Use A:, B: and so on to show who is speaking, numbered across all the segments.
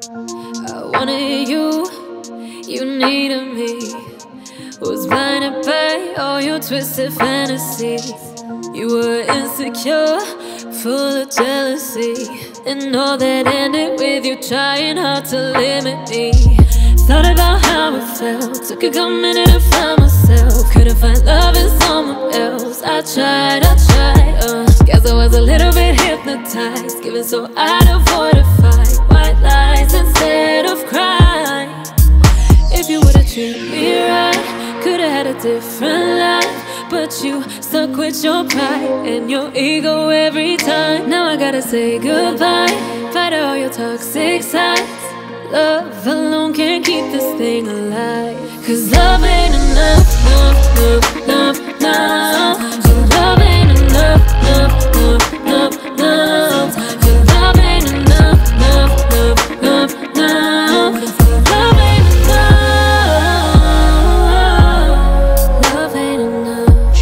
A: I wanted you, you needed me. Was blinded by all your twisted fantasies. You were insecure, full of jealousy, and all that ended with you trying hard to limit me. Thought about how it felt, took a good minute to find myself. Couldn't find love in someone else. I tried, guess I was a little bit hypnotized, given so I'd avoid a fight. White lies instead of crying. If you would've treated me right, could've had a different life. But you stuck with your pride and your ego every time. Now I gotta say goodbye, fight all your toxic sides. Love alone can't keep this thing alive. Cause love ain't enough, enough. Your love ain't enough, enough. Your love ain't enough, enough. Your love ain't enough. Love ain't enough.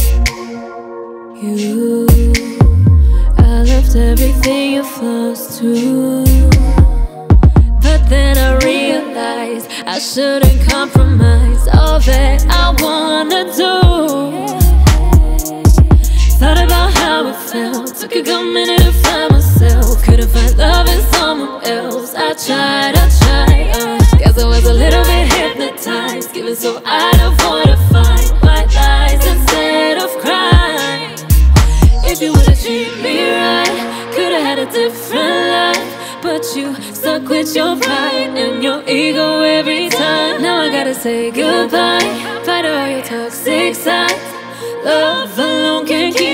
A: You, I left everything you flaws too. Then I realized I shouldn't compromise all that I wanna do. Thought about how it felt, took a good minute to find myself. Couldn't find love in someone else. I tried, guess I was a little bit hypnotized, given so I'd avoid a fight. White lies instead of crying. If you would've treated me right, could've had a different life. But you stuck with your pride and your ego every time. Now I gotta say goodbye, fight all your toxic sides. Love alone can't keep